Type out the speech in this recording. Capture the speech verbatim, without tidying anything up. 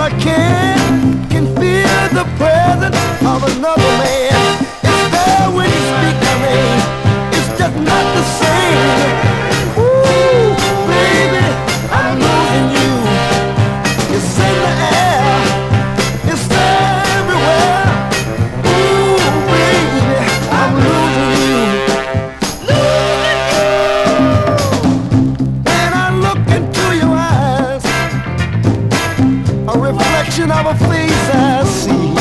I can, can feel the presence of another man. It's there when you speak my name, it's just not the same. Ooh, baby, I'm losing you. It's in the air, it's there everywhere. Ooh, baby, I'm losing you. Losing you. When I look into your eyes, a reflection of a face I see.